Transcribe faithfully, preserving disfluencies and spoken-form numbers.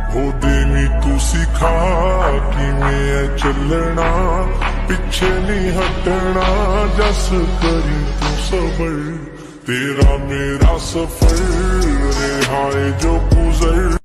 हो देवी तू सिखा किवें चलना, पिछे नहीं हटना, जस करी तू सबर। तेरा मेरा सफर रिहाए जो गुजर,